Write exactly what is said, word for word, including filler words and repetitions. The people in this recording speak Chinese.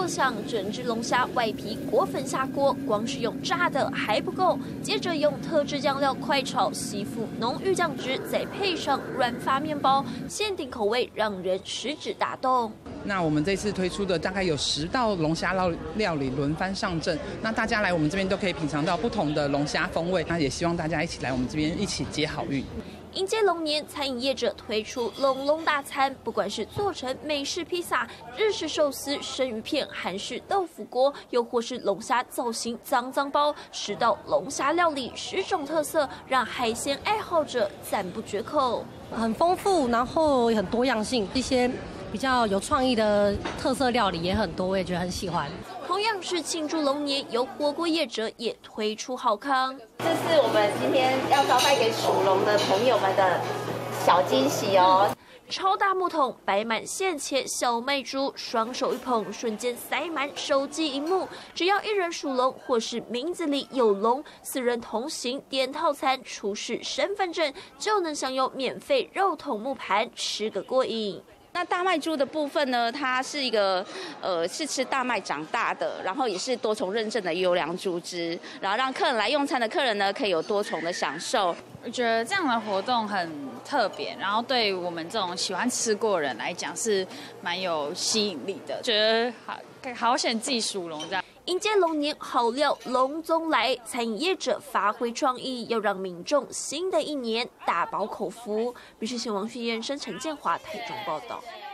设想，整只龙虾外皮裹粉下锅，光是用炸的还不够，接着用特制酱料快炒，吸附浓郁酱汁，再配上软发面包，限定口味让人食指大动。 那我们这次推出的大概有十道龙虾料料理轮番上阵，那大家来我们这边都可以品尝到不同的龙虾风味。那也希望大家一起来我们这边一起接好运。 迎接龙年，餐饮业者推出龙龙大餐，不管是做成美式披萨、日式寿司、生鱼片、韩式豆腐锅，又或是龙虾造型脏脏包，十道龙虾料理，十种特色，让海鲜爱好者赞不绝口。 很丰富，然后很多样性，一些比较有创意的特色料理也很多，我也觉得很喜欢。 同样是庆祝龙年，有火锅业者也推出好康。 这是我们今天要招待给属龙的朋友们的小惊喜哦。 超大木桶摆满现切小麦猪，双手一捧，瞬间塞满手机荧幕。只要一人属龙，或是名字里有龙，四人同行点套餐，出示身份证，就能享有免费肉桶木盘，吃个过瘾。 那大麦猪的部分呢，它是一个呃是吃大麦长大的，然后也是多重认证的优良猪只，然后让客人来用餐的客人呢，可以有多重的享受。 我觉得这样的活动很特别，然后对我们这种喜欢吃过的人来讲是蛮有吸引力的。觉得好好险自己属龙这样。 迎接龙年，好料龙宗来，餐饮业者发挥创意，要让民众新的一年大饱口福。于是新闻王旭燕、生陈建华台中报道。